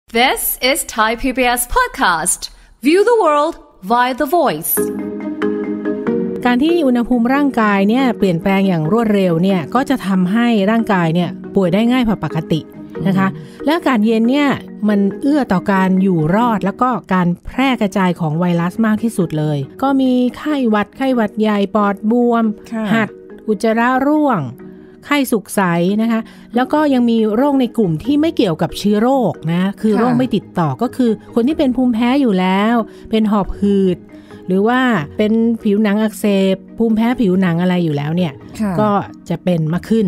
This is Thai PBS podcast. View the world via the voice. การที่อุณหภูมิร่างกายเนี่ยเปลี่ยนแปลงอย่างรวดเร็วเนี่ยก็จะทำให้ร่างกายเนี่ยป่วยได้ง่ายกว่าปกตินะคะและอากาศเย็นเนี่ยมันเอื้อต่อการอยู่รอดแล้วก็การแพร่กระจายของไวรัสมากที่สุดเลยก็มีไข้หวัดใหญ่ปอดบวมหัดอุจจาระร่วงไข้สุกใสนะคะแล้วก็ยังมีโรคในกลุ่มที่ไม่เกี่ยวกับเชื้อโรคนะคือโรคไม่ติดต่อก็คือคนที่เป็นภูมิแพ้อยู่แล้วเป็นหอบหืดหรือว่าเป็นผิวหนังอักเสบภูมิแพ้ผิวหนังอะไรอยู่แล้วเนี่ยก็จะเป็นมากขึ้น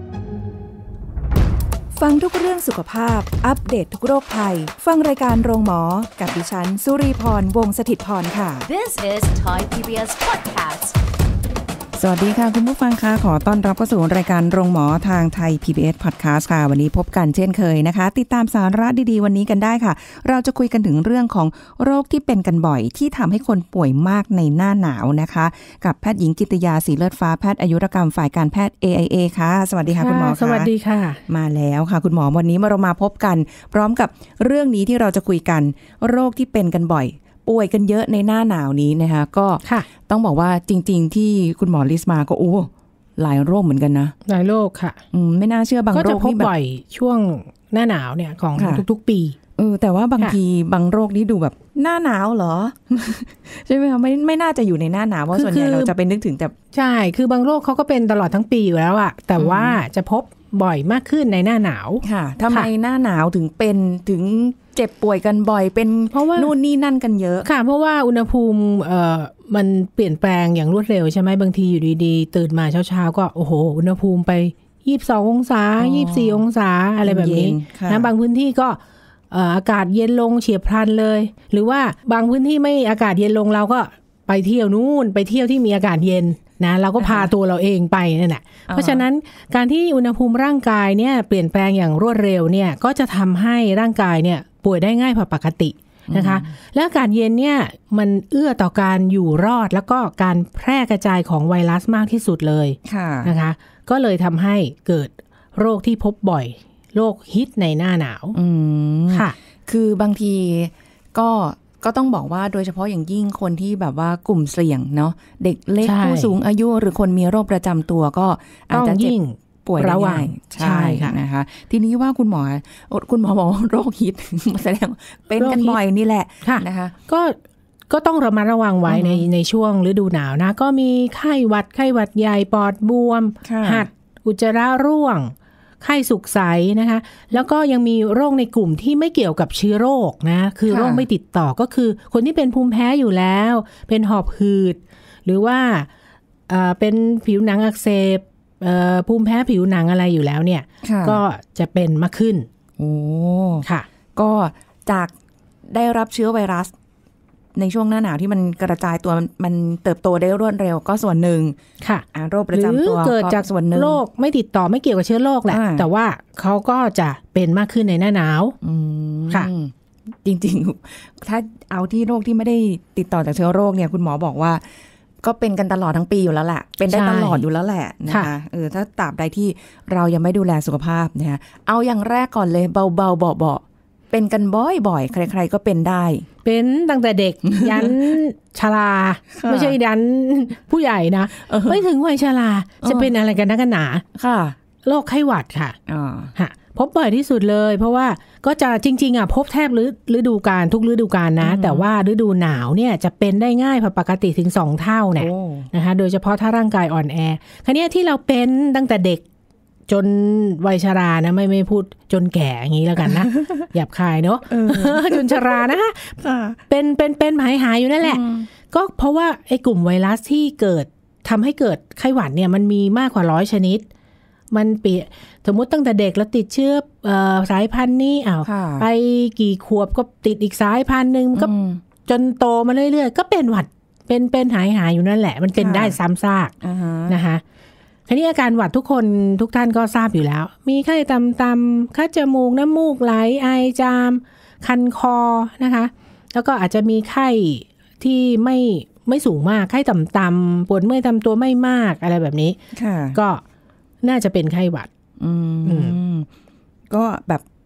ฟังทุกเรื่องสุขภาพอัปเดต ทุกโรคภัยฟังรายการโรงหมอกับดิฉันสุรีพรวงศ์สถิตย์พรค่ะ This is Thai PBS podcast. สวัสดีค่ะคุณผู้ฟังค่ะขอต้อนรับเข้าสู่รายการโรงหมอทางไทย PBS Podcast ค่ะวันนี้พบกันเช่นเคยนะคะติดตามสาระดีๆวันนี้กันได้ค่ะเราจะคุยกันถึงเรื่องของโรคที่เป็นกันบ่อยที่ทำให้คนป่วยมากในหน้าหนาวนะคะกับแพทย์หญิงกิตติยาสีเลือดฟ้าแพทย์อายุรกรรมฝ่ายการแพทย์ AIA ค่ะสวัสดีค่ะคุณหมอค่ะสวัสดีค่ะมาแล้วค่ะคุณหมอวันนี้เรามาพบกันพร้อมกับเรื่องนี้ที่เราจะคุยกันโรคที่เป็นกันบ่อยป่วยกันเยอะในหน้าหนาวนี้นะคะก็ต้องบอกว่าจริงๆที่คุณหมอลิสต์มาก็หลายโรคเหมือนกันนะหลายโรคค่ะไม่น่าเชื่อบางโรคก็จะพบบ่อยช่วงหน้าหนาวเนี่ยของทุกๆปีแต่ว่าบางทีบางโรคนี้ดูแบบหน้าหนาวเหรอ ใช่ไหมคะไม่น่าจะอยู่ในหน้าหนาวเพราะส่วนใหญ่เราจะไปนึกถึงแต่ใช่คือบางโรคเขาก็เป็นตลอดทั้งปีอยู่แล้วอะแต่ว่าจะพบบ่อยมากขึ้นในหน้าหนาวค่ะทำไมหน้าหนาวถึงเจ็บป่วยกันบ่อยเป็นเพราะว่านู่นนี่นั่นกันเยอะค่ะเพราะว่าอุณหภูมิมันเปลี่ยนแปลงอย่างรวดเร็วใช่ไหมบางทีอยู่ดีๆตื่นมาเช้าๆก็โอ้โหอุณหภูมิไป22องศา24องศาอะไรแบบนี้นะบางพื้นที่ก็อากาศเย็นลงเฉียบพลันเลยหรือว่าบางพื้นที่ไม่อากาศเย็นลงเราก็ไปเที่ยวนู่นไปเที่ยวที่มีอากาศเย็นนะเราก็พาตัวเราเองไปนั่นแหละเพราะฉะนั้นการที่อุณหภูมิร่างกายเนี่ยเปลี่ยนแปลงอย่างรวดเร็วเนี่ยก็จะทำให้ร่างกายเนี่ยป่วยได้ง่ายกว่าปกตินะคะและอากาศเย็นเนี่ยมันเอื้อต่อการอยู่รอดแล้วก็การแพร่กระจายของไวรัสมากที่สุดเลยนะคะก็เลยทำให้เกิดโรคที่พบบ่อยโรคฮิตในหน้าหนาวค่ะคือบางทีก็ต้องบอกว่าโดยเฉพาะอย่างยิ่งคนที่แบบว่ากลุ่มเสี่ยงเนาะเด็กเล็กผู้สูงอายุหรือคนมีโรคประจำตัวก็อาจจะเจ็บป่วยได้ง่ายใช่ค่ะนะคะทีนี้ว่าคุณหมอบอกโรคฮิตแสดงเป็นกันบ่อยนี่แหละนะคะก็ต้องระมัดระวังไว้ในช่วงฤดูหนาวนะก็มีไข้หวัดใหญ่ปอดบวมหัดอุจจาระร่วงไข้สุกใสนะคะแล้วก็ยังมีโรคในกลุ่มที่ไม่เกี่ยวกับเชื้อโรคนะคือโรคไม่ติดต่อก็คือคนที่เป็นภูมิแพ้อยู่แล้วเป็นหอบหืดหรือว่าเป็นผิวหนังอักเสบภูมิแพ้ผิวหนังอะไรอยู่แล้วเนี่ยก็จะเป็นมากขึ้นค่ะก็จากได้รับเชื้อไวรัสในช่วงหน้าหนาวที่มันกระจายตัวมันเติบโตได้รวดเร็วก็ส่วนหนึ่งค่ะโรคประจำตัวเกิดจากส่วนหนึ่งโรคไม่ติดต่อไม่เกี่ยวกับเชื้อโรคแหละแต่ว่าเขาก็จะเป็นมากขึ้นในหน้าหนาวค่ะจริงๆถ้าเอาที่โรคที่ไม่ได้ติดต่อจากเชื้อโรคเนี่ยคุณหมอบอกว่าก็เป็นกันตลอดทั้งปีอยู่แล้วแหละเป็นได้ตลอดอยู่แล้วแหละนะคะถ้าตราบใดที่เรายังไม่ดูแลสุขภาพนะคะเอาอย่างแรกก่อนเลยเบาๆเบาๆเป็นกันบ่อยๆใครๆก็เป็นได้เป็นตั้งแต่เด็กยันชราไม่ใช่ยันผู้ใหญ่นะไม่ถึงวัยชราจะเป็นอะไรกันนักหนาค่ะโรคไข้หวัดค่ะพบบ่อยที่สุดเลยเพราะว่าก็จะจริงๆพบแทบฤดูกาลทุกฤดูกาลนะแต่ว่าฤดูหนาวเนี่ยจะเป็นได้ง่ายกว่าปกติถึง2เท่าเนี่ยนะคะโดยเฉพาะถ้าร่างกายอ่อนแอคราวนี้ที่เราเป็นตั้งแต่เด็กจนวัยชรานะไม่พูดจนแก่อย่างนี้แล้วกันนะหยาบคายเนาะจนชรานะคะเป็นหายอยู่นั่นแหละก็เพราะว่าไอ้กลุ่มไวรัสที่ทำให้เกิดไข้หวัดเนี่ยมันมีมากกว่า100ชนิดมันสมมติตั้งแต่เด็กแล้วติดเชื้อสายพันธุ์นี้ไปกี่ขวบก็ติดอีกสายพันธุ์นึงก็จนโตมาเรื่อยๆก็เป็นหวัดเป็นหายอยู่นั่นแหละมันเป็นได้ซ้ำซากนะคะทีนี้อาการหวัดทุกท่านก็ทราบอยู่แล้วมีไข้ต่ำๆคัดจมูกน้ำมูกไหลไอจามคันคอนะคะแล้วก็อาจจะมีไข้ที่ไม่สูงมากไข้ต่ำๆปวดเมื่อยตามตัวไม่มากอะไรแบบนี้ก็น่าจะเป็นไข้หวัดก็แบบ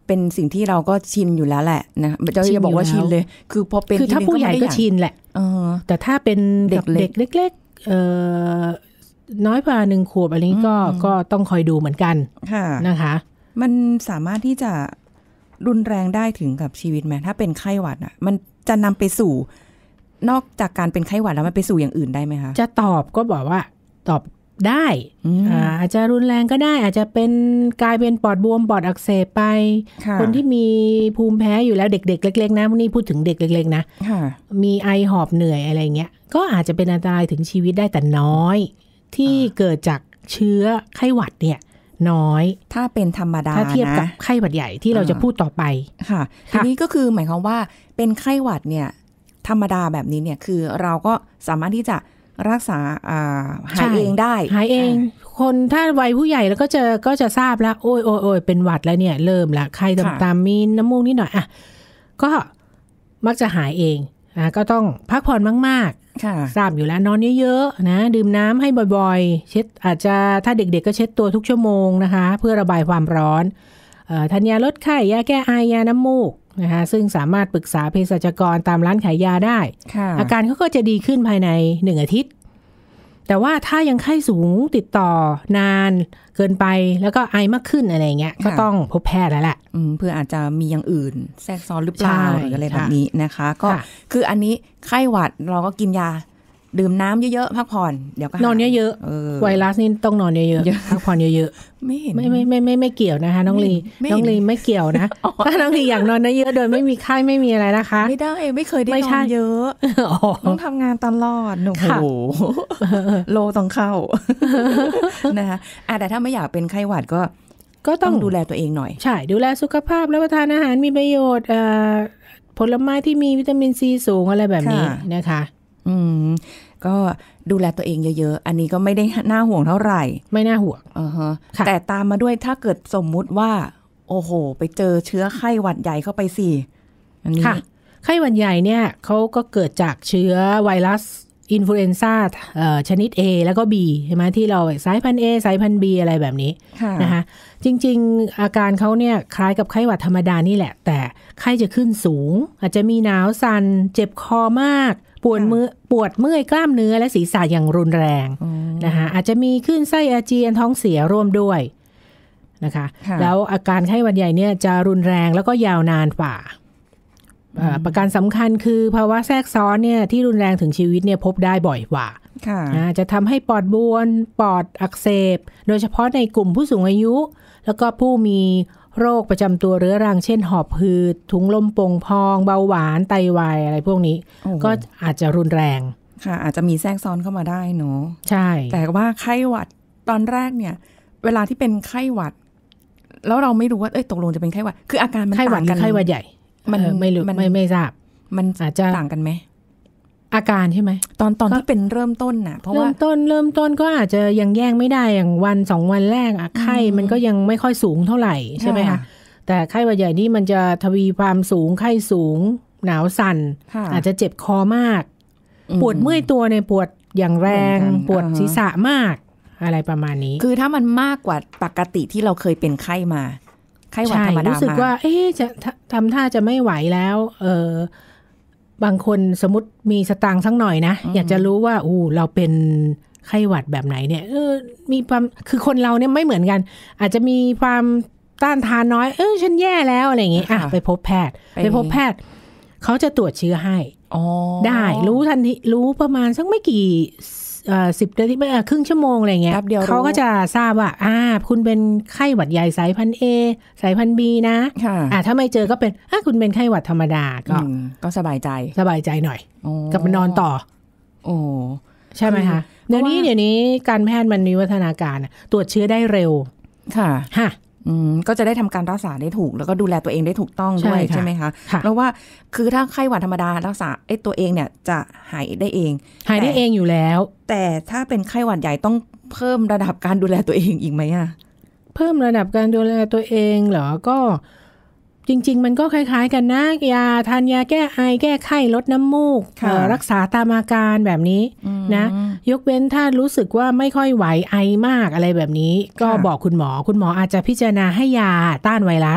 เป็นสิ่งที่เราก็ชินอยู่แล้วแหละนะจะบอกว่าชินเลยคือพอเป็นคือถ้าผู้ใหญ่ก็ชินแหละแต่ถ้าเป็นเด็กเล็กน้อยกว่า1 ขวบอะไรนี้ก็ต้องคอยดูเหมือนกันนะคะมันสามารถที่จะรุนแรงได้ถึงกับชีวิตไหมถ้าเป็นไข้หวัดอ่ะมันจะนำไปสู่นอกจากการเป็นไข้หวัดแล้วมันไปสู่อย่างอื่นได้ไหมคะจะตอบก็บอกว่าตอบได้อาจจะรุนแรงก็ได้อาจจะเป็นกลายเป็นปอดบวมปอดอักเสบไปคนที่มีภูมิแพ้อยู่แล้วเด็กๆเล็กๆนะพวกนี้พูดถึงเด็กเล็กๆนะมีไอหอบเหนื่อยอะไรเงี้ยก็อาจจะเป็นอันตรายถึงชีวิตได้แต่น้อยที่เกิดจากเชื้อไข้หวัดเนี่ยน้อยถ้าเป็นธรรมดาถ้าเทียบกับไข้หวัดใหญ่ที่เราจะพูดต่อไปค่ะทีนี้ก็คือหมายความว่าเป็นไข้หวัดเนี่ยธรรมดาแบบนี้เนี่ยคือเราก็สามารถที่จะรักษาหายเองได้หายเองคนถ้าวัยผู้ใหญ่แล้วก็จะทราบแล้วโอ้ยเป็นหวัดแล้วเนี่ยเริ่มละไข้ตามมีน้ำมูกนิดหน่อยอ่ะก็มักจะหายเองก็ต้องพักผ่อนมากๆทราบอยู่แล้วนอนเยอะๆนะดื่มน้ำให้บ่อยๆเช็ดอาจจะถ้าเด็กๆก็เช็ดตัวทุกชั่วโมงนะคะเพื่อระบายความร้อนทานยาลดไข้ยาแก้ไอยาน้ำมูกนะคะซึ่งสามารถปรึกษาเภสัชกรตามร้านขายยาได้อาการเขาก็จะดีขึ้นภายใน1 อาทิตย์แต่ว่าถ้ายังไข้สูงติดต่อนานเกินไปแล้วก็ไอมากขึ้นอะไรเงี้ยก็ต้องพบแพทย์แล้วแหละเพื่ออาจจะมีอย่างอื่นแทรกซ้อนหรือเปล่าหรืออะไรแบบนี้นะคะก็คืออันนี้ไข้หวัดเราก็กินยาดื่มน้ำเยอะๆพักผ่อนเดี๋ยวก็นอนเยอะๆไวรัสนี่ต้องนอนเยอะๆพักผ่อนเยอะๆไม่เห็นไม่เกี่ยวนะคะน้องลีไม่เกี่ยวนะถ้าน้องลีอยากนอนเยอะๆโดยไม่มีไข้ไม่มีอะไรนะคะไม่ได้ไม่เคยได้นอนเยอะต้องทำงานตลอดโอ้โหโลต้องเข้านะคะแต่ถ้าไม่อยากเป็นไข้หวัดก็ต้องดูแลตัวเองหน่อยใช่ดูแลสุขภาพรับประทานอาหารมีประโยชน์ผลไม้ที่มีวิตามินซีสูงอะไรแบบนี้นะคะก็ดูแลตัวเองเยอะๆอันนี้ก็ไม่ได้น่าห่วงเท่าไหร่ไม่น่าห่วงแต่ตามมาด้วยถ้าเกิดสมมุติว่าโอ้โหไปเจอเชื้อไข้หวัดใหญ่เข้าไปสิอันนี้ไข้หวัดใหญ่เนี่ยเขาก็เกิดจากเชื้อไวรัสอินฟลูเอนซ่าชนิด A แล้วก็ B ใช่ไหมที่เราสายพันธุ์ A สายพันธุ์ B อะไรแบบนี้นะคะจริงๆอาการเขาเนี่ยคล้ายกับไข้หวัดธรรมดานี่แหละแต่ไข้จะขึ้นสูงอาจจะมีหนาวสั่นเจ็บคอมากปวดเมื่อยกล้ามเนื้อและศีรษะอย่างรุนแรงนะคะอาจจะมีคลื่นไส้อาเจียนท้องเสียร่วมด้วยนะคะแล้วอาการไข้หวัดใหญ่เนี่ยจะรุนแรงแล้วก็ยาวนานกว่าประการสำคัญคือภาวะแทรกซ้อนเนี่ยที่รุนแรงถึงชีวิตเนี่ยพบได้บ่อยกว่าจะทำให้ปอดบวมปอดอักเสบโดยเฉพาะในกลุ่มผู้สูงอายุแล้วก็ผู้มีโรคประจำตัวเรื้อรังเช่นหอบหืดถุงลมโป่งพองเบาหวานไตวายอะไรพวกนี้ก็อาจจะรุนแรงค่ะอาจจะมีแทรกซ้อนเข้ามาได้เนาะใช่แต่ว่าไข้หวัดตอนแรกเนี่ยเวลาที่เป็นไข้หวัดแล้วเราไม่รู้ว่าตกลงจะเป็นไข้หวัดคืออาการมันต่างกันไข้หวัดใหญ่มันไม่รู้ไม่ทราบมันอาจจะต่างกันไหมอาการใช่ไหมตอนที่เป็นเริ่มต้นน่ะเพราะว่าเริ่มต้นก็อาจจะยังแย่งไม่ได้อย่างวัน2 วันแรกไข้มันก็ยังไม่ค่อยสูงเท่าไหร่ใช่ไหมคะแต่ไข้หวัดใหญ่นี่มันจะทวีความสูงไข้สูงหนาวสั่นอาจจะเจ็บคอมากปวดเมื่อยตัวในปวดอย่างแรงปวดศีรษะมากอะไรประมาณนี้คือถ้ามันมากกว่าปกติที่เราเคยเป็นไข้มาไข้หวัดธรรมดารู้สึกว่าจะทำท่าจะไม่ไหวแล้วบางคนสมมติมีสตางค์สักหน่อยนะอยากจะรู้ว่าเราเป็นไข้หวัดแบบไหนเนี่ยมีความคือคนเราเนี่ยไม่เหมือนกันอาจจะมีความต้านทานน้อยฉันแย่แล้วอะไรอย่างงี้ไปพบแพทย์เขาจะตรวจเชื้อให้ได้รู้ทันทีรู้ประมาณสักไม่กี่10 นาทีครึ่งชั่วโมงอะไรเงี้ยเขาก็จะทราบว่าคุณเป็นไข้หวัดใหญ่สายพันธุ์ A สายพันธุ์ B นะถ้าไม่เจอก็เป็นคุณเป็นไข้หวัดธรรมดาก็สบายใจหน่อยกลับมานอนต่อใช่ไหมคะเดี๋ยวนี้การแพทย์มันมีวัฒนาการตรวจเชื้อได้เร็วค่ะก็จะได้ทำการรักษาได้ถูกแล้วก็ดูแลตัวเองได้ถูกต้องด้วยใช่ไหมคะเพราะว่าคือถ้าไข้หวัดธรรมดารักษาตัวเองเนี่ยจะหายได้เองอยู่แล้วแต่ถ้าเป็นไข้หวัดใหญ่ต้องเพิ่มระดับการดูแลตัวเองอีกไหมเพิ่มระดับการดูแลตัวเองเหรอก็จริงๆมันก็คล้ายๆกันนะทานยาแก้ไอแก้ไข้ลดน้ำมูกรักษาตามอาการแบบนี้นะยกเว้นถ้ารู้สึกว่าไม่ค่อยไหวไอมากอะไรแบบนี้ก็บอกคุณหมออาจจะพิจารณาให้ยาต้านไวรัส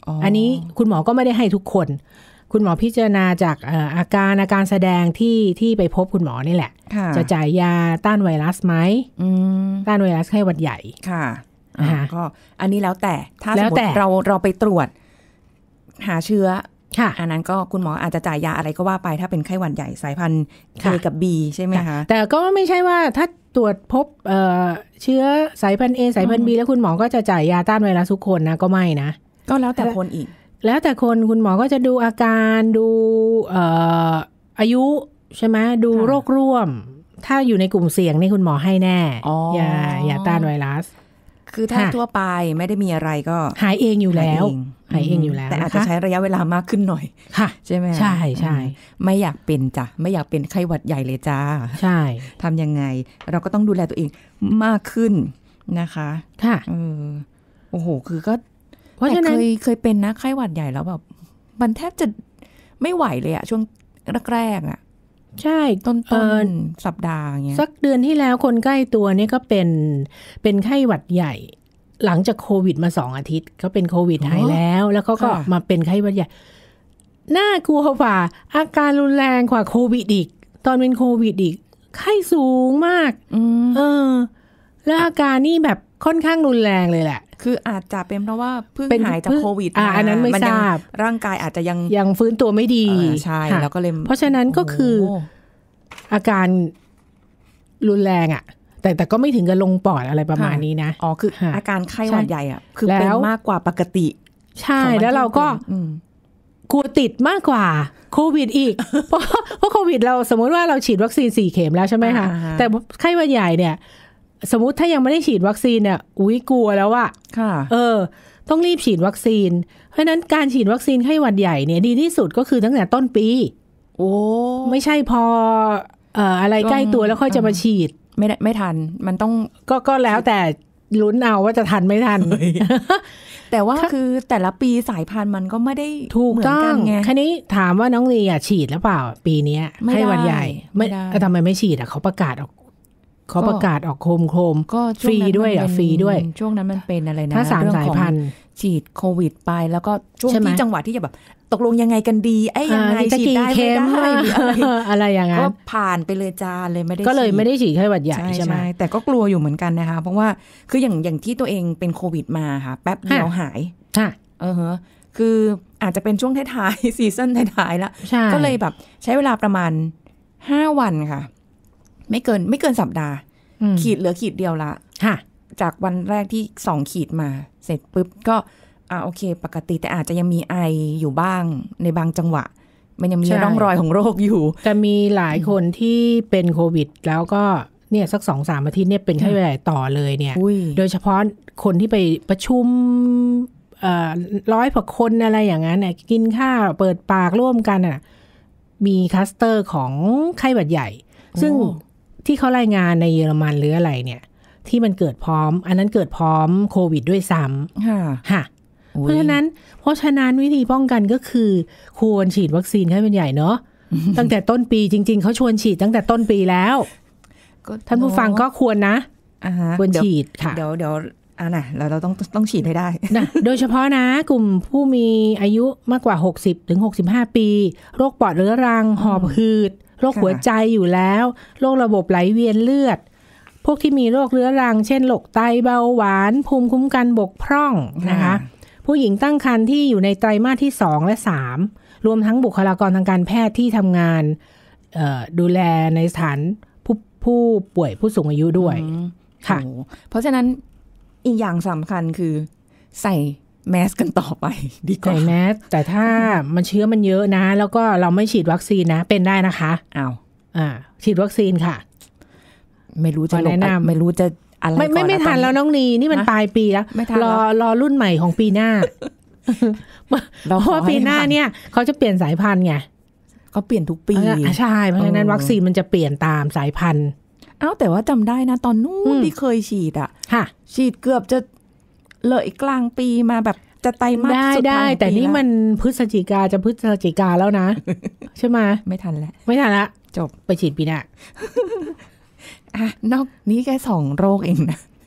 อันนี้คุณหมอก็ไม่ได้ให้ทุกคนคุณหมอพิจารณาจากอาการแสดงที่ไปพบคุณหมอนี่แหละจะจ่ายยาต้านไวรัสไหมต้านไวรัสไข้หวัดใหญ่ค่ะก็อันนี้แล้วแต่ถ้าสมมติเราไปตรวจหาเชื้ออันนั้นก็คุณหมออาจจะจ่ายยาอะไรก็ว่าไปถ้าเป็นไข้หวัดใหญ่สายพันธุ์ A กับ B ใช่ไหมคะแต่ก็ไม่ใช่ว่าถ้าตรวจพบเชื้อสายพันธุ์ A สายพันธุ์ B แล้วคุณหมอก็จะจ่ายยาต้านไวรัสทุกคนนะก็ไม่นะก็แล้วแต่คนอีกแล้วแต่คนคุณหมอก็จะดูอาการดูอายุใช่ไหมดูโรคร่วมถ้าอยู่ในกลุ่มเสี่ยงนี่คุณหมอให้แน่ยาต้านไวรัสคือถ้าทั่วไปไม่ได้มีอะไรก็หายเองอยู่แล้วหายเองอยู่แล้วแต่อาจจะใช้ระยะเวลามากขึ้นหน่อยค่ะใช่ไหมใช่ใช่ไม่อยากเป็นจ้ะไม่อยากเป็นไข้หวัดใหญ่เลยจ้าใช่ทำยังไงเราก็ต้องดูแลตัวเองมากขึ้นนะคะค่ะโอ้โหคือก็แต่เคยเป็นนะไข้หวัดใหญ่แล้วแบบมันแทบจะไม่ไหวเลยอะช่วงแรกๆอะใช่ต้นสัปดาห์เงี้ยสักเดือนที่แล้วคนใกล้ตัวนี่ก็เป็นไข้หวัดใหญ่หลังจากโควิดมา2 อาทิตย์เขาเป็นโควิดหายแล้วเขาก็มาเป็นไข้หวัดใหญ่น่ากลัวกว่าอาการรุนแรงกว่าโควิดอีกตอนเป็นโควิดอีกไข้สูงมากแล้วอาการนี่แบบค่อนข้างรุนแรงเลยแหละคืออาจจะเป็นเพราะว่าเพิ่งหายจากโควิดอันนั้นไม่ทราบร่างกายอาจจะยังฟื้นตัวไม่ดีใช่แล้วก็เลยเพราะฉะนั้นก็คืออาการรุนแรงอ่ะแต่ก็ไม่ถึงกับลงปอดอะไรประมาณนี้นะคืออาการไข้หวัดใหญ่อ่ะคือเป็นมากกว่าปกติใช่แล้วเราก็กลัวติดมากกว่าโควิดอีกเพราะโควิดเราสมมติว่าเราฉีดวัคซีน4 เข็มแล้วใช่ไหมคะแต่ไข้หวัดใหญ่เนี่ยสมมุติถ้ายังไม่ได้ฉีดวัคซีนเนี่ยกลัวแล้วอะต้องรีบฉีดวัคซีนเพราะนั้นการฉีดวัคซีนไข้หวัดใหญ่เนี่ยดีที่สุดก็คือตั้งแต่ต้นปีไม่ใช่พออะไรใกล้ตัวแล้วค่อยจะมาฉีดไม่ทันมันต้องก็แล้วแต่ลุ้นเอาว่าจะทันไม่ทันแต่ว่าคือแต่ละปีสายพันธุ์มันก็ไม่ได้ถูกต้องไงคันนี้ถามว่าน้องลีฉีดหรือเปล่าปีนี้ไข้หวัดใหญ่ไม่ทำไมไม่ฉีดเขาประกาศออกโคมก็ฟรีด้วยฟรีด้วยช่วงนั้นมันเป็นอะไรนะถ้า3 สายพันธุ์ฉีดโควิดไปแล้วก็ช่วงที่จังหวะที่จะแบบตกลงยังไงกันดียังไงฉีดได้ไม่ได้อะไรอย่างนั้นก็ผ่านไปเลยจ้าเลยไม่ได้ก็เลยไม่ได้ฉีดไข้หวัดใหญ่ใช่ไหมแต่ก็กลัวอยู่เหมือนกันนะคะเพราะว่าคืออย่างที่ตัวเองเป็นโควิดมาค่ะแป๊บเดียวหายคืออาจจะเป็นช่วงท้ายๆซีซั่นท้ายๆแล้วก็เลยแบบใช้เวลาประมาณ5 วันค่ะไม่เกินสัปดาห์ขีดเหลือขีดเดียวละจากวันแรกที่2 ขีดมาเสร็จปุ๊บก็โอเคปกติแต่อาจจะยังมีไออยู่บ้างในบางจังหวะมันยังมีร่องรอยของโรคอยู่แต่มีหลายคนที่เป็นโควิดแล้วก็เนี่ยสัก 2-3 อาทิตย์เนี่ยเป็นไข้หวัดใหญ่ต่อเลยเนี่ยโดยเฉพาะคนที่ไปประชุม100 กว่าคนอะไรอย่างนั้นเนี่ยกินข้าวเปิดปากร่วมกันมีคลัสเตอร์ของไข้หวัดใหญ่ซึ่งที่เขารายงานในเยอรมันหรืออะไรเนี่ยที่มันเกิดพร้อมอันนั้นเกิดพร้อมโควิดด้วยซ้ำค่ะเพราะฉะนั้นวิธีป้องกันก็คือควรฉีดวัคซีนไข้หวัดใหญ่เนาะตั้งแต่ต้นปีจริงๆเขาชวนฉีดตั้งแต่ต้นปีแล้วท่านผู้ฟังก็ควรนะควรฉีดค่ะเดี๋ยวเราต้องฉีดให้ได้นะโดยเฉพาะนะกลุ่มผู้มีอายุมากกว่า60-65 ปีโรคปอดเรื้อรังหอบหืดโรคหัวใจอยู่แล้วโรคระบบไหลเวียนเลือดพวกที่มีโรคเรื้อรังเช่นโรคไตเบาหวานภูมิคุ้มกันบกพร่องนะคะผู้หญิงตั้งครรภ์ที่อยู่ในไตรมาสที่2 และ 3รวมทั้งบุคลากรทางการแพทย์ที่ทำงานดูแลในสถานผู้ป่วยผู้สูงอายุด้วยค่ะเพราะฉะนั้นอีกอย่างสำคัญคือใส่แมสกันต่อไปดีกว่าใส่แมสแต่ถ้ามันเชื้อมันเยอะนะแล้วก็เราไม่ฉีดวัคซีนนะเป็นได้นะคะฉีดวัคซีนค่ะไม่รู้จะแนะนำไม่รู้จะอะไรก่อนไม่ทันแล้วน้องนีนี่มันปลายปีแล้วรอรุ่นใหม่ของปีหน้าเพราะว่าปีหน้าเนี่ยเขาจะเปลี่ยนสายพันธุ์ไงเขาเปลี่ยนทุกปีใช่เพราะฉะนั้นวัคซีนมันจะเปลี่ยนตามสายพันธุ์แต่ว่าจำได้นะตอนนู้นที่เคยฉีดฉีดเกือบจะเลยกลางปีมาแบบจะไตรมาสสุดท้ายแต่นี่มันพฤศจิกาแล้วนะใช่ไหมไม่ทันแล้วจบไปฉีดปีหน้านอกนี้แค่2 โรคเองนะ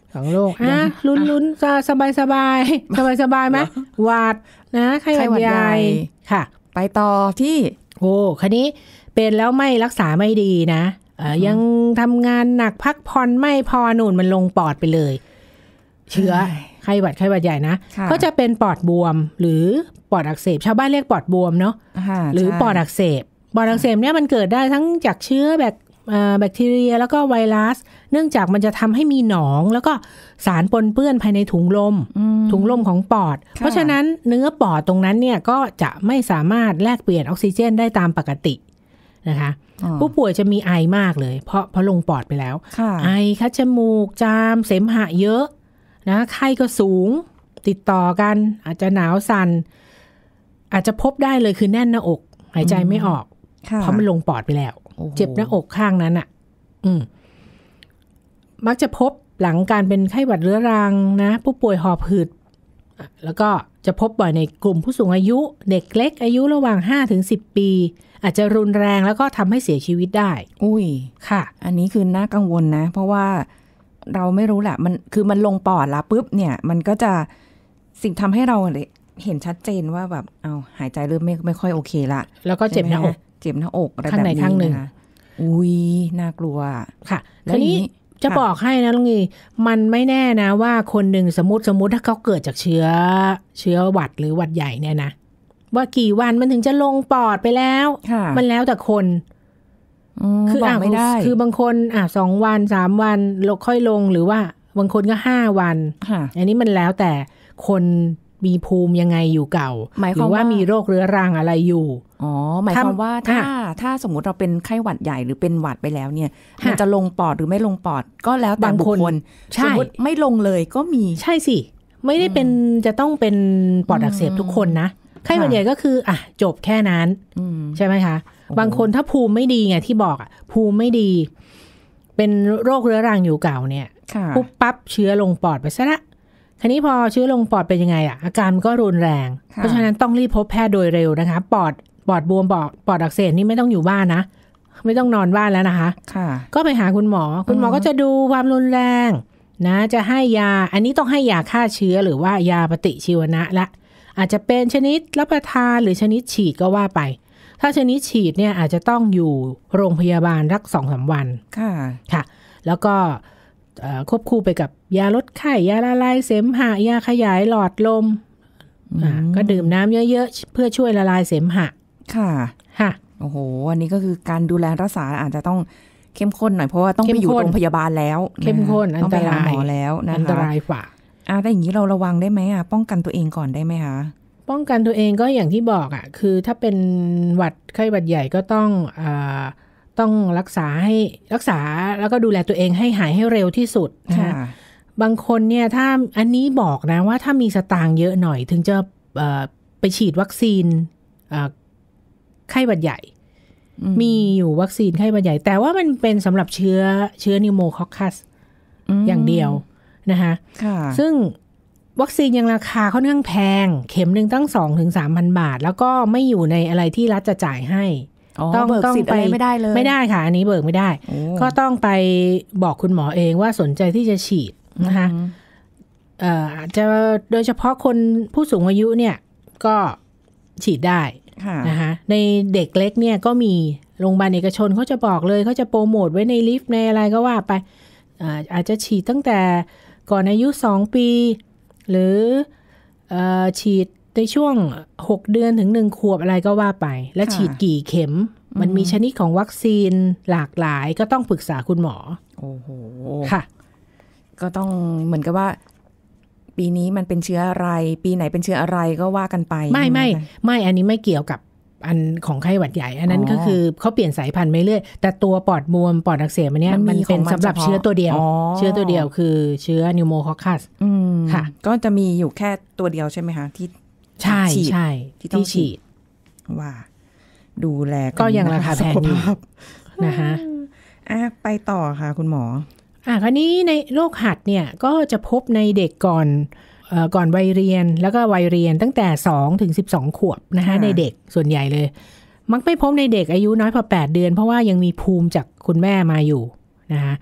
2 โรคลุ้นๆสบายไหมหวัดนะไข้หวัดใหญ่ค่ะไปต่อที่คันนี้เป็นแล้วไม่รักษาไม่ดีนะยังทำงานหนักพักผ่อนไม่พอนู่นมันลงปอดไปเลยเชื้อไข้หวัดใหญ่นะก็จะเป็นปอดบวมหรือปอดอักเสบชาวบ้านเรียกปอดบวมเนาะหรือปอดอักเสบเนี่ยมันเกิดได้ทั้งจากเชื้อแบคทีเรียแล้วก็ไวรัสเนื่องจากมันจะทำให้มีหนองแล้วก็สารปนเปื้อนภายในถุงลมของปอดเพราะฉะนั้นเนื้อปอดตรงนั้นเนี่ยก็จะไม่สามารถแลกเปลี่ยนออกซิเจนได้ตามปกตินะคะผู้ป่วยจะมีไอมากเลยเพราะลงปอดไปแล้วไอคัดจมูกจามเสมหะเยอะนะไข้ก็สูงติดต่อกันอาจจะหนาวสั่นอาจจะพบได้เลยคือแน่นหน้าอกหายใจไม่ออกเพราะมันลงปอดไปแล้วเจ็บหน้าอกข้างนั้นมักจะพบหลังการเป็นไข้หวัดเรื้อรังนะผู้ป่วยหอบหืดแล้วก็จะพบบ่อยในกลุ่มผู้สูงอายุเด็กเล็กอายุระหว่าง 5-10 ปีอาจจะรุนแรงแล้วก็ทำให้เสียชีวิตได้ค่ะอันนี้คือน่ากังวลนะเพราะว่าเราไม่รู้แหละมันลงปอดแล้วปุ๊บเนี่ยมันก็จะสิ่งทำให้เราเห็นชัดเจนว่าแบบหายใจเริ่มไม่ค่อยโอเคละแล้วก็เจ็บหน้าอกอะไรแบบนี้ข้างในข้างหนึ่งน่ากลัวค่ะทีนี้จะบอกให้นะลุงอีมันไม่แน่นะว่าคนหนึ่งสมมติถ้าเขาเกิดจากเชื้อหวัดหรือหวัดใหญ่เนี่ยนะว่ากี่วันมันถึงจะลงปอดไปแล้วมันแล้วแต่คนคือไม่ได้คือบางคน2 วัน3 วันค่อยลงหรือว่าบางคนก็5 วันอันนี้มันแล้วแต่คนมีภูมิยังไงอยู่เก่าหรือว่ามีโรคเรื้อรังอะไรอยู่หมายความว่าถ้าสมมุติเราเป็นไข้หวัดใหญ่หรือเป็นหวัดไปแล้วเนี่ยมันจะลงปอดหรือไม่ลงปอดก็แล้วแต่บุคคลสมมติไม่ลงเลยก็มีใช่สิไม่ได้เป็นจะต้องเป็นปอดอักเสบทุกคนนะไข้หวัดใหญ่ก็คือจบแค่นั้นใช่ไหมคะบางคนถ้าภูมิไม่ดีไงที่บอกภูมิไม่ดีเป็นโรคเรื้อรังอยู่เก่าเนี่ยปุ๊บปั๊บเชื้อลงปอดไปซะละทีนี้พอเชื้อลงปอดเป็นยังไงอาการมันก็รุนแรงเพราะฉะนั้นต้องรีบพบแพทย์โดยเร็วนะคะปอดบวมปอดอักเสบนี่ไม่ต้องอยู่บ้านนะไม่ต้องนอนบ้านแล้วนะคะก็ไปหาคุณหมอก็จะดูความรุนแรงนะจะให้ยาอันนี้ต้องให้ยาฆ่าเชื้อหรือว่ายาปฏิชีวนะละอาจจะเป็นชนิดรับประทานหรือชนิดฉีดก็ว่าไปถ้าชนิดฉีดเนี่ยอาจจะต้องอยู่โรงพยาบาลสัก 2-3 วันค่ะแล้วก็ควบคู่ไปกับยาลดไข้ยาละลายเสมหะยาขยายหลอดลมก็ดื่มน้ำเยอะๆเพื่อช่วยละลายเสมหะค่ะโอ้โหอันนี้ก็คือการดูแลรักษาอาจจะต้องเข้มข้นหน่อยเพราะว่าต้องไปอยู่โรงพยาบาลแล้วเข้มข้นอันตรายหมอแล้วนะคะอันตรายฝ่าแต่อย่างนี้เราระวังได้ไหมป้องกันตัวเองก่อนได้ไหมคะป้องกันตัวเองก็อย่างที่บอกคือถ้าเป็นหวัดไข้หวัดใหญ่ก็ต้องรักษาแล้วก็ดูแลตัวเองให้หายให้เร็วที่สุดนะบางคนเนี่ยถ้าอันนี้บอกนะว่าถ้ามีสตางค์เยอะหน่อยถึงจะไปฉีดวัคซีนไข้หวัดใหญ่มีอยู่วัคซีนไข้หวัดใหญ่แต่ว่ามันเป็นสำหรับเชื้อนิวโมคอคคัสอย่างเดียวนะคะซึ่งวัคซีนยังราคาค่อนข้างแพงเข็มหนึ่งตั้ง 2-3,000 บาทแล้วก็ไม่อยู่ในอะไรที่รัฐจะจ่ายให้ต้องเบิกสิทธิ์อะไรไม่ได้เลยไม่ได้ค่ะอันนี้เบิกไม่ได้ก็ต้องไปบอกคุณหมอเองว่าสนใจที่จะฉีดนะคะอาจจะโดยเฉพาะคนผู้สูงอายุเนี่ยก็ฉีดได้นะคะในเด็กเล็กเนี่ยก็มีโรงพยาบาลเอกชนเขาจะบอกเลยเขาจะโปรโมทไว้ในลิฟต์ในอะไรก็ว่าไปอาจจะฉีดตั้งแต่ก่อนอายุ2 ปีหรือฉีดในช่วง6 เดือนถึง1 ขวบอะไรก็ว่าไปและฉีดกี่เข็มมันมีชนิดของวัคซีนหลากหลายก็ต้องปรึกษาคุณหมอโอ้โหค่ะก็ต้องเหมือนกับว่าปีนี้มันเป็นเชื้ออะไรปีไหนเป็นเชื้ออะไรก็ว่ากันไปไม่อันนี้ไม่เกี่ยวกับอันของไข้หวัดใหญ่อันนั้นก็คือเขาเปลี่ยนสายพันธุ์ไปเรื่อยแต่ตัวปอดบวมปอดอักเสบอันนี้มันเป็นสำหรับเชื้อตัวเดียวคือเชื้อนิวโมคอคคัสค่ะก็จะมีอยู่แค่ตัวเดียวใช่ไหมคะที่ใช่ที่ฉีดว่าดูแลก็ยังราคาแพงอยู่นะคะไปต่อค่ะคุณหมอคราวนี้ในโรคหัดเนี่ยก็จะพบในเด็กก่อนวัยเรียนแล้วก็วัยเรียนตั้งแต่2-12 ขวบนะคะในเด็กส่วนใหญ่เลยมักไม่พบในเด็กอายุน้อยกว่า8 เดือนเพราะว่ายังมีภูมิจากคุณแม่มาอยู่นะคะ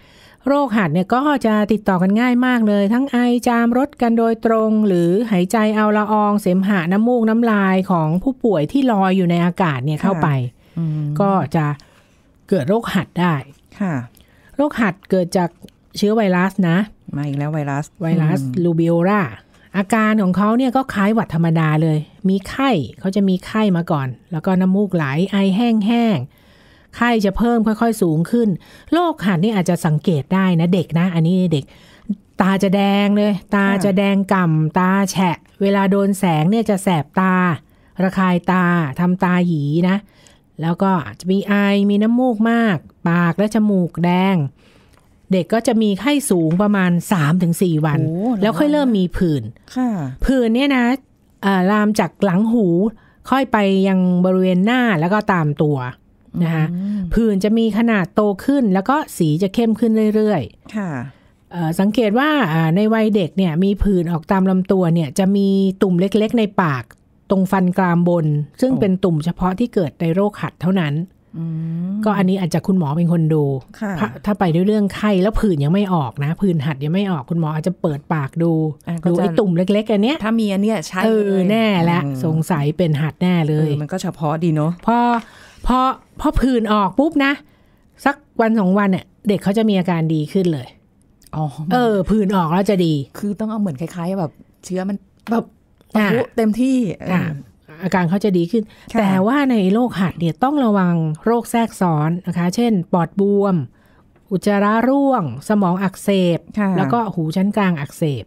โรคหัดเนี่ยก็จะติดต่อกันง่ายมากเลยทั้งไอจามรดกันโดยตรงหรือหายใจเอาละอองเสมหะน้ำมูกน้ำลายของผู้ป่วยที่ลอยอยู่ในอากาศเนี่ยเข้าไปก็จะเกิดโรคหัดได้โรคหัดเกิดจากเชื้อไวรัสนะมาอีกแล้วไวรัสลูบิโอราอาการของเขาเนี่ยก็คล้ายหวัดธรรมดาเลยมีไข้เขาจะมีไข้มาก่อนแล้วก็น้ำมูกไหลไอแห้งไข้จะเพิ่มค่อยๆสูงขึ้นโรคหัดนี่อาจจะสังเกตได้นะเด็กนะอันนี้เด็กตาจะแดงเลยตาจะแดงก่ำตาแฉะเวลาโดนแสงเนี่ยจะแสบตาระคายตาทำตาหยีนะแล้วก็จะมีไอมีน้ำมูกมากปากและจมูกแดงเด็กก็จะมีไข้สูงประมาณ 3-4 วันแล้วค่อยเริ่มมีผื่นผื่นเนี่ยนะลามจากหลังหูค่อยไปยังบริเวณหน้าแล้วก็ตามตัวนะคะผื่นจะมีขนาดโตขึ้นแล้วก็สีจะเข้มขึ้นเรื่อยๆสังเกตว่าในวัยเด็กเนี่ยมีผื่นออกตามลำตัวเนี่ยจะมีตุ่มเล็กๆในปากตรงฟันกรามบนซึ่งเป็นตุ่มเฉพาะที่เกิดในโรคหัดเท่านั้นก็อันนี้อาจจะคุณหมอเป็นคนดูถ้าไปด้วยเรื่องไข้แล้วผื่นยังไม่ออกนะผื่นหัดยังไม่ออกคุณหมออาจจะเปิดปากดูไอ้ตุ่มเล็กๆอันเนี้ยถ้ามีอันเนี้ยใช่แน่แล้วสงสัยเป็นหัดแน่เลยมันก็เฉพาะดีเนาะพอผื่นออกปุ๊บนะสักวัน2วันเนี่ยเด็กเขาจะมีอาการดีขึ้นเลยผื่นออกแล้วจะดีคือต้องเอาเหมือนคล้ายๆแบบเชื้อมันแบบเต็มที่อาการเขาจะดีขึ้นแต่ว่าในโรคหัดเนี่ยต้องระวังโรคแทรกซ้อนนะคะเช่นปอดบวมอุจจาระร่วงสมองอักเสบแล้วก็หูชั้นกลางอักเสบ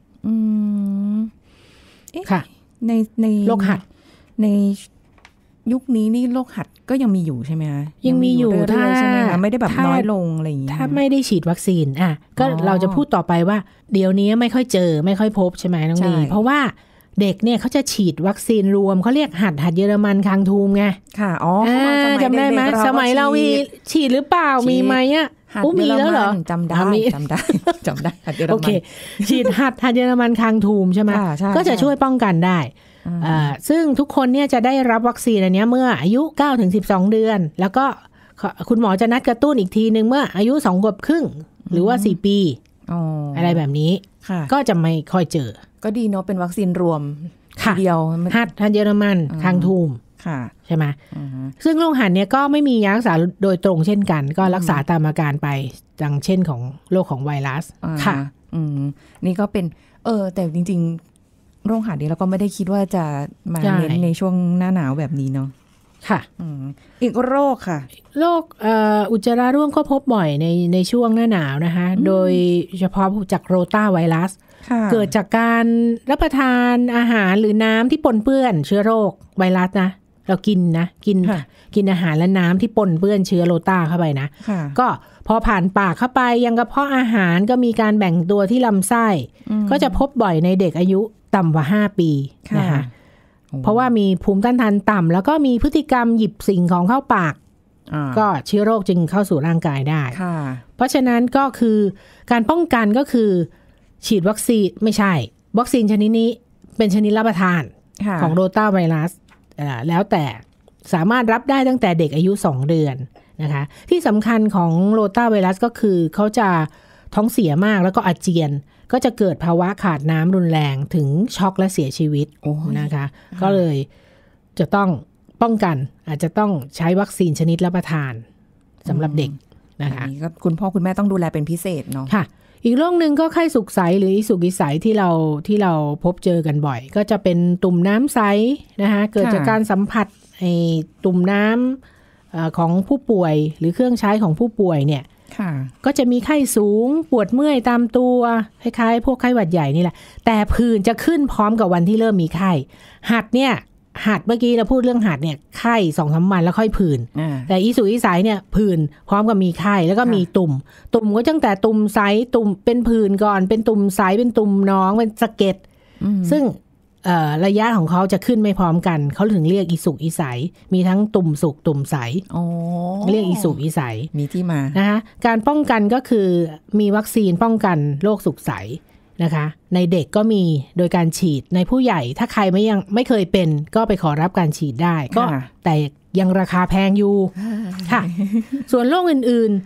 ค่ะในโรคหัดในยุคนี้นี่โรคหัดก็ยังมีอยู่ใช่ไหมคะยังมีอยู่ถ้าไม่ได้แบบน้อยลงอะไรอย่างเงี้ยถ้าไม่ได้ฉีดวัคซีนก็เราจะพูดต่อไปว่าเดี๋ยวนี้ไม่ค่อยเจอไม่ค่อยพบใช่ไหมน้องลีเพราะว่าเด็กเนี่ยเขาจะฉีดวัคซีนรวมเขาเรียกหัดเยอรมันคางทูมไงค่ะจำได้ไหมสมัยเรามีฉีดหรือเปล่ามีไหมมีแล้วเหรอจำได้โอเคฉีดหัดเยอรมันคางทูมใช่ไหมก็จะช่วยป้องกันได้ซึ่งทุกคนเนี่ยจะได้รับวัคซีนอันนี้เมื่ออายุ 9-12 เดือนแล้วก็คุณหมอจะนัดกระตุ้นอีกทีนึงเมื่ออายุ2 ขวบครึ่งหรือว่า4 ปีอะไรแบบนี้ก็จะไม่ค่อยเจอก็ดีเนาะเป็นวัคซีนรวมเดียวหัดเยอรมันคางทูมใช่ไหมซึ่งโรคหัดเนี่ยก็ไม่มียารักษาโดยตรงเช่นกันก็รักษาตามอาการไปดังเช่นของโรคของไวรัสค่ะนี่ก็เป็นแต่จริงๆโรคหัดนี้เราก็ไม่ได้คิดว่าจะมาเน้นในช่วงหน้าหนาวแบบนี้เนาะค่ะอีกโรคค่ะโรคอุจจาระร่วงก็พบบ่อยในช่วงหน้าหนาวนะคะโดยเฉพาะจากโรตาไวรัสเกิดจากการรับประทานอาหารหรือน้ำที่ปนเปื้อนเชื้อโรคไวรัสนะเรากินอาหารและน้ำที่ปนเปื้อนเชื้อโรตาเข้าไปนะก็พอผ่านปากเข้าไปยังกระเพาะอาหารก็มีการแบ่งตัวที่ลำไส้ก็จะพบบ่อยในเด็กอายุต่ำกว่า5 ปีนะคะเพราะว่ามีภูมิต้านทานต่ำแล้วก็มีพฤติกรรมหยิบสิ่งของเข้าปากก็เชื้อโรคจึงเข้าสู่ร่างกายได้เพราะฉะนั้นก็คือการป้องกันก็คือฉีดวัคซีนไม่ใช่วัคซีนชนิดนี้เป็นชนิดรับประทานของโรตาไวรัสแล้วแต่สามารถรับได้ตั้งแต่เด็กอายุ2 เดือนนะคะที่สำคัญของโรตาไวรัสก็คือเขาจะท้องเสียมากแล้วก็อาเจียนก็จะเกิดภาวะขาดน้ำรุนแรงถึงช็อกและเสียชีวิตนะคะก็เลยจะต้องป้องกันอาจจะต้องใช้วัคซีนชนิดรับประทานสำหรับเด็กนะคะก็คุณพ่อคุณแม่ต้องดูแลเป็นพิเศษเนาะค่ะอีกโรคนึงก็ไข้สุกใสหรืออิสุกอิสัยที่เราพบเจอกันบ่อยก็จะเป็นตุ่มน้ำใสนะคะเกิดจากการสัมผัสตุ่มน้ำของผู้ป่วยหรือเครื่องใช้ของผู้ป่วยเนี่ยก็จะมีไข้สูงปวดเมื่อยตามตัวคล้ายๆพวกไข้หวัดใหญ่นี่แหละแต่ผื่นจะขึ้นพร้อมกับวันที่เริ่มมีไข้หัดเมื่อกี้เราพูดเรื่องหัดเนี่ยไข้ 2-3 วันแล้วค่อยผื่นแต่อิสุกอิสัยเนี่ยผื่นพร้อมกับมีไข้แล้วก็มีตุ่มก็ตั้งแต่ตุ่มใสตุ่มเป็นผื่นก่อนเป็นตุ่มใสเป็นตุ่มน้องเป็นสะเก็ดซึ่งระยะของเขาจะขึ้นไม่พร้อมกันเขาถึงเรียกอิสุกอิสัยมีทั้งตุ่มสุกตุ่มใสเรียกอิสุกอิสัยมีที่มานะคะการป้องกันก็คือมีวัคซีนป้องกันโรคสุกใสนะคะในเด็กก็มีโดยการฉีดในผู้ใหญ่ถ้าใครไม่เคยเป็นก็ไปขอรับการฉีดได้ก็แต่ยังราคาแพงอยู่ค่ะส่วนโรคอื่นๆ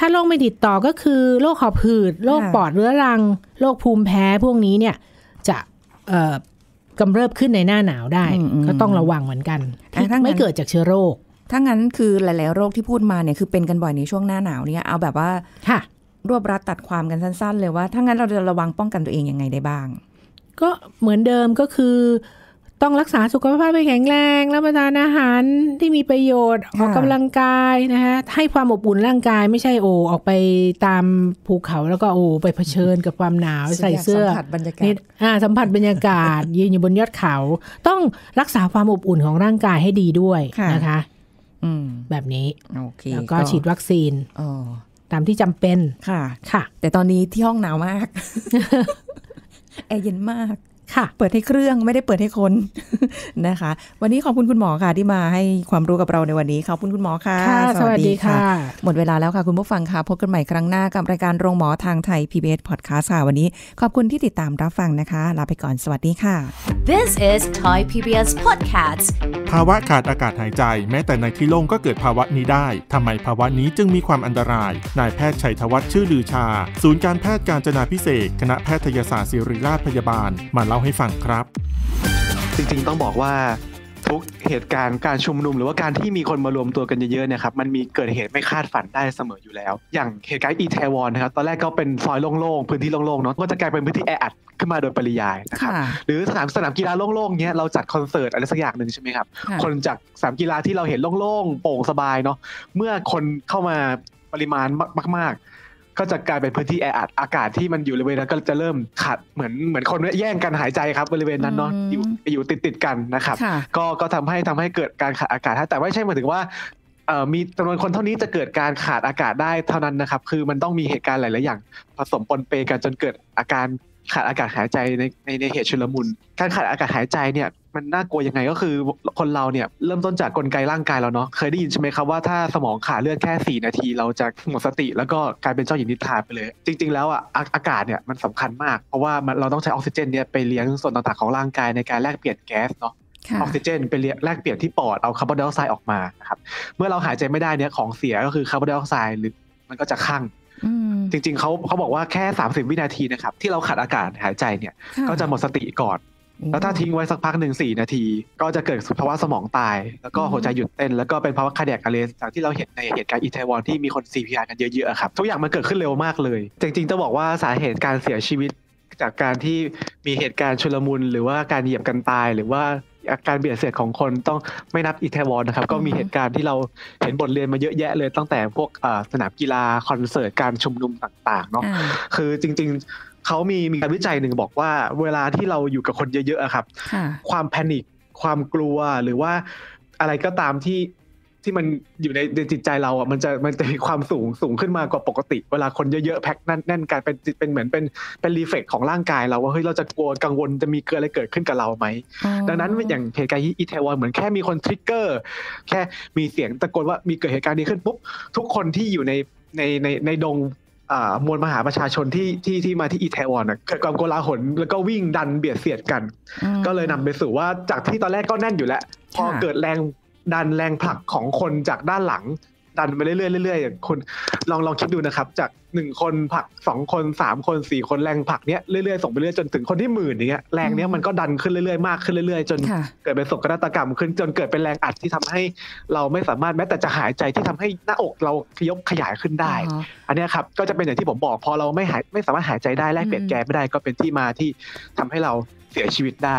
ถ้าโรคไม่ติดต่อก็คือโรคหอบหืดโรคปอดเรื้อรังโรคภูมิแพ้พวกนี้เนี่ยจะกำเริบขึ้นในหน้าหนาวได้ก็ต้องระวังเหมือนกันที่ไม่เกิดจากเชื้อโรคถ้างั้นคือหลายๆโรคที่พูดมาเนี่ยคือเป็นกันบ่อยในช่วงหน้าหนาวเนี่ยเอาแบบว่ารวบรัดตัดความกันสั้นๆเลยว่าถ้างั้นเราจะระวังป้องกันตัวเองยังไงได้บ้างก็เหมือนเดิมก็คือต้องรักษาสุขภาพให้แข็งแรงรับประทานอาหารที่มีประโยชน์ออกกำลังกายนะคะให้ความอบอุ่นร่างกายไม่ใช่ออกไปตามภูเขาแล้วก็ไปเผชิญกับความหนาวใส่เสื้อสัมผัสบรรยากาศสัมผัสบรรยากาศยืนอยู่บนยอดเขาต้องรักษาความอบอุ่นของร่างกายให้ดีด้วยนะคะแบบนี้แล้วก็ฉีดวัคซีนตามที่จำเป็นค่ะแต่ตอนนี้ที่ห้องหนาวมากแอร์เย็นมากเปิดให้เครื่องไม่ได้เปิดให้คนนะคะวันนี้ขอบคุณคุณหมอค่ะที่มาให้ความรู้กับเราในวันนี้ขอบคุณคุณหมอค่ะสวัสดีค่ะหมดเวลาแล้วค่ะคุณผู้ฟังค่ะพบกันใหม่ครั้งหน้ากับรายการโรงหมอทางไทย PBS Podcast ค่ะวันนี้ขอบคุณที่ติดตามรับฟังนะคะลาไปก่อนสวัสดีค่ะ This is Thai PBS Podcast ภาวะขาดอากาศหายใจแม้แต่ในที่โล่งก็เกิดภาวะนี้ได้ทำไมภาวะนี้จึงมีความอันตรายนายแพทย์ชัยธวัฒน์ชื่อลือชาศูนย์การแพทย์กาญจนาภิเษกคณะแพทยศาสตร์ศิริราชพยาบาลมาเล่าให้ฟังครับจริงๆต้องบอกว่าทุกเหตุการณ์การชุมนุมหรือว่าการที่มีคนมารวมตัวกันเยอะๆเนี่ยครับมันมีเกิดเหตุไม่คาดฝันได้เสมออยู่แล้วอย่างเหตุการณ์อีแทวอนนะครับตอนแรกก็เป็นซอยโล่งๆพื้นที่โล่งๆเนาะก็จะกลายเป็นพื้นที่แออัดขึ้นมาโดยปริยายนะครับหรือสนามกีฬาโล่งๆเนี้ยเราจัดคอนเสิร์ตอะไรสักอย่างนึงใช่ไหมครับคนจากสนามกีฬาที่เราเห็นโล่งๆโปร่งสบายเนาะเมื่อคนเข้ามาปริมาณมากๆก็จะกลายเป็นพื้นที่แออัดอากาศที่มันอยู่บริเวณนั้นก็จะเริ่มขัดเหมือนคนแย่งกันหายใจครับบริเวณนั้นเนาะอยู่ติดกันนะครับก็ทำให้เกิดการขาดอากาศแต่ไม่ใช่หมายถึงว่ามีจำนวนคนเท่านี้จะเกิดการขาดอากาศได้เท่านั้นนะครับคือมันต้องมีเหตุการณ์หลายๆอย่างผสมปนเปกันจนเกิดอาการขาดอากาศหายใจในเหตุชุลมุนการขาดอากาศหายใจเนี่ยมันน่ากลัวยังไงก็คือคนเราเนี่ยเริ่มต้นจากกลไกร่างกายเราเนาะเคยได้ยินใช่ไหมครับว่าถ้าสมองขาดเลือดแค่4นาทีเราจะหมดสติแล้วก็กลายเป็นเจ้าหญิงนิทราไปเลยจริงๆแล้วอากาศเนี่ยมันสำคัญมากเพราะว่าเราต้องใช้ออกซิเจนเนี่ยไปเลี้ยงส่วนต่างๆของร่างกายในการแลกเปลี่ยนแก๊สเนาะออกซิเจนไปแลกเปลี่ยนที่ปอดเอาคาร์บอนไดออกไซด์ออกมานะครับเมื่อเราหายใจไม่ได้เนี่ยของเสียก็คือคาร์บอนไดออกไซด์หรือมันก็จะคั่งจริงๆเขาบอกว่าแค่30วินาทีนะครับที่เราขาดอากาศหายใจเนี่ยก็จะหมดสติก่อนแล้วถ้าทิ้งไว้สักพัก4 นาทีก็จะเกิดภาวะสมองตายแล้วก็หัวใจหยุดเต้นแล้วก็เป็นภาวะคาร์เดียกอะเรสต์จากที่เราเห็นในเหตุการณ์อีแทวอนที่มีคน CPR กันเยอะๆครับทุกอย่างมันเกิดขึ้นเร็วมากเลยจริงๆต้องบอกว่าสาเหตุการเสียชีวิตจากการที่มีเหตุการณ์ชุลมุนหรือว่าการเหยียบกันตายหรือว่าอาการเบียดเสียดของคนต้องไม่นับอีแทวอนนะครับก็มีเหตุการณ์ที่เราเห็นบทเรียนมาเยอะแยะเลยตั้งแต่พวกสนามกีฬาคอนเสิร์ตการชุมนุมต่างๆเนาะคือจริงๆเขามีการวิจัยหนึ่งบอกว่าเวลาที่เราอยู่กับคนเยอะๆครับความแพนิคความกลัวหรือว่าอะไรก็ตามที่มันอยู่ในจิตใจเรามันจะมีความสูงขึ้นมากว่าปกติเวลาคนเยอะๆแพ็คแน่นกันเป็นเหมือนเป็นรีเฟล็กของร่างกายเราว่าเฮ้ยเราจะกลัวกังวลจะมีเกิดอะไรเกิดขึ้นกับเราไหมดังนั้นอย่างเหตุการณ์อีแทวอนเหมือนแค่มีคนทริกเกอร์แค่มีเสียงตะโกนว่ามีเกิดเหตุการณ์นี้ขึ้นปุ๊บทุกคนที่อยู่ในดงมวลมหาประชาชนที่มาที่อีแทวอนเกิดความโกลาหลแล้วก็วิ่งดันเบียดเสียดกันก็เลยนำไปสู่ว่าจากที่ตอนแรกก็แน่นอยู่แล้วพอเกิดแรงผลักของคนจากด้านหลังดันไปเรื่อยๆคนลองคิดดูนะครับจาก1คนผลัก2คน3คน4คนแรงผลักเนี้ยเรื่อยๆส่งไปเรื่อยจนถึงคนที่10,000อย่างเงี้ยแรงเนี้ยมันก็ดันขึ้นเรื่อยๆมากขึ้นเรื่อยๆจนเกิดเป็นโศกนาฏกรรมขึ้นจนเกิดเป็นแรงอัดที่ทำให้เราไม่สามารถแม้แต่จะหายใจที่ทำให้หน้าอกเราขยายขึ้นได้อันนี้ครับก็จะเป็นอย่างที่ผมบอกพอเราไม่สามารถหายใจได้แลกเปลี่ยนแก๊สไม่ได้ก็เป็นที่มาที่ทำให้เราเสียชีวิตได้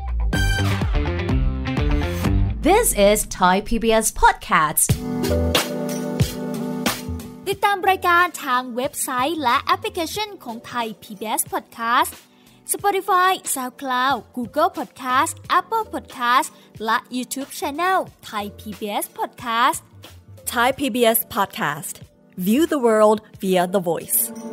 This is Thai PBS Podcast ติดตามรายการทางเว็บไซต์และแอปพลิเคชันของ Thai PBS Podcast Spotify, SoundCloud, Google Podcast, Apple Podcast และ YouTube Channel Thai PBS Podcast Thai PBS Podcast View the world via the voice